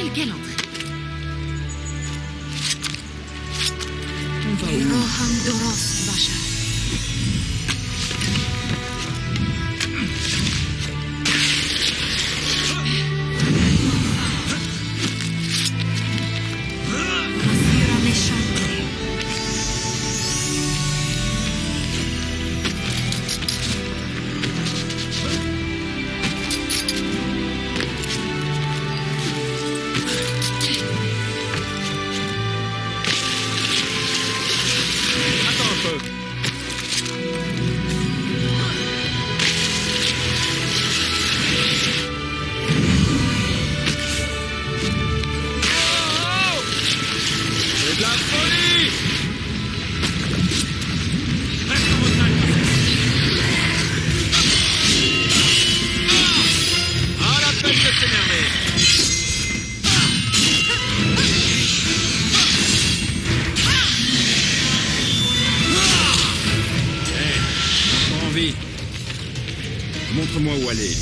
Quelle galanterie. On va où? Rohan Doros Bachar. Masira Neshante. Attends un peu. Oh! C'est de la folie! Reste en montagne. Ah, la peine de s'énerver. Pas envie. Montre-moi où aller.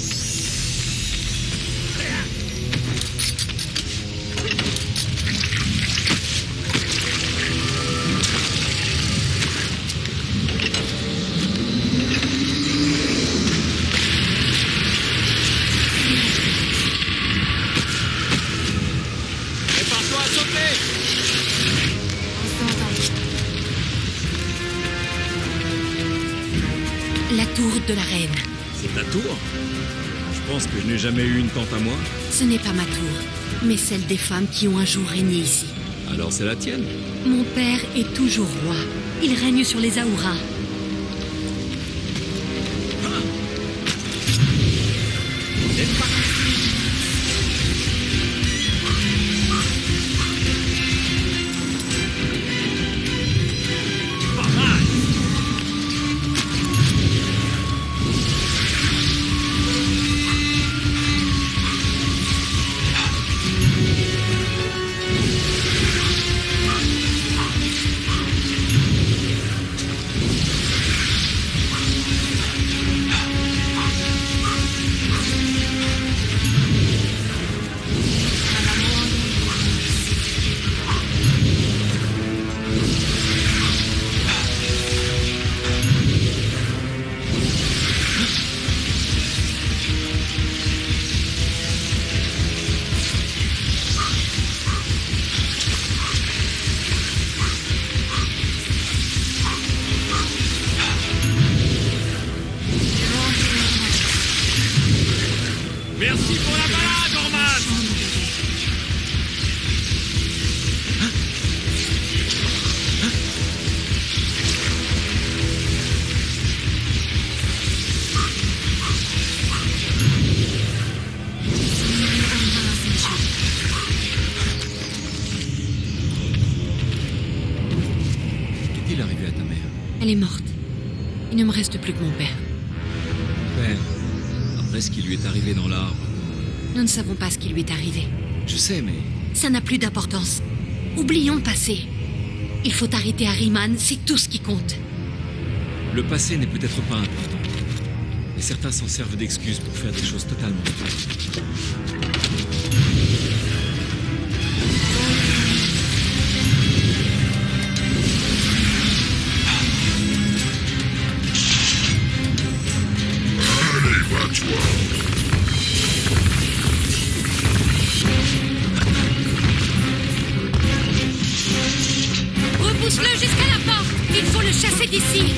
Prépare-toi à sauter. La tour de la reine. C'est ta tour? Je pense que je n'ai jamais eu une tante à moi. Ce n'est pas ma tour, mais celle des femmes qui ont un jour régné ici. Alors c'est la tienne. Mon père est toujours roi. Il règne sur les Aouras. C'est parti. Pas mal. Merci pour la balade, Norman. Qu'est-il arrivé à ta mère? Elle est morte. Il ne me reste plus que mon père. Père, après ce qui lui est arrivé dans l'arbre. Nous ne savons pas ce qui lui est arrivé. Je sais, mais Ça n'a plus d'importance. Oublions le passé. Il faut arrêter Ahriman, c'est tout ce qui compte. le passé n'est peut-être pas important. Mais certains s'en servent d'excuses pour faire des choses totalement stupides. Repousse-le jusqu'à la porte. Il faut le chasser d'ici.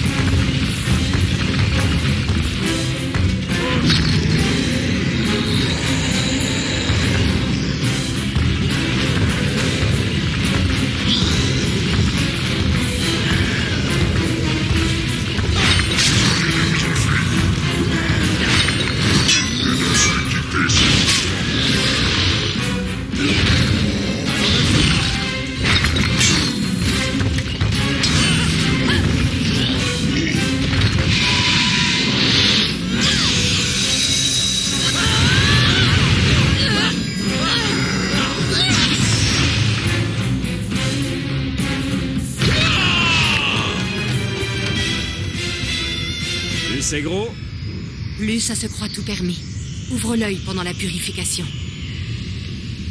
C'est gros? Plus ça se croit tout permis. Ouvre l'œil pendant la purification.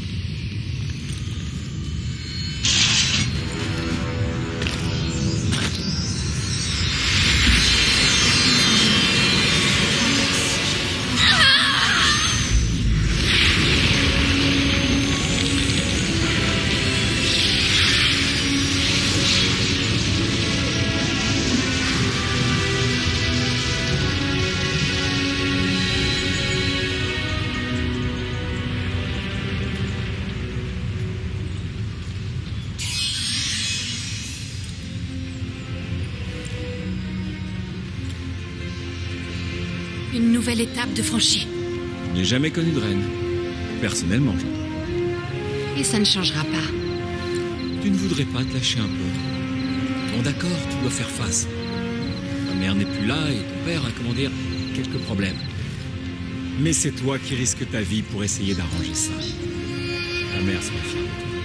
nouvelle étape de franchie. Je n'ai jamais connu de reine. Personnellement, Et ça ne changera pas. tu ne voudrais pas te lâcher un peu. Bon d'accord, tu dois faire face. Ta mère n'est plus là et ton père a, quelques problèmes. Mais c'est toi qui risques ta vie pour essayer d'arranger ça. Ta mère sera fière de toi.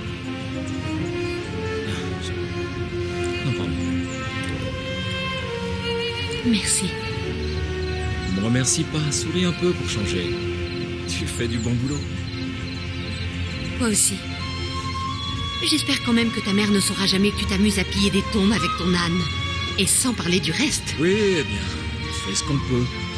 Non, pardon. Merci. Ne me remercie pas, souris un peu pour changer. Tu fais du bon boulot. Toi aussi. J'espère quand même que ta mère ne saura jamais que tu t'amuses à piller des tombes avec ton âne. Et sans parler du reste. Oui, eh bien, on fait ce qu'on peut.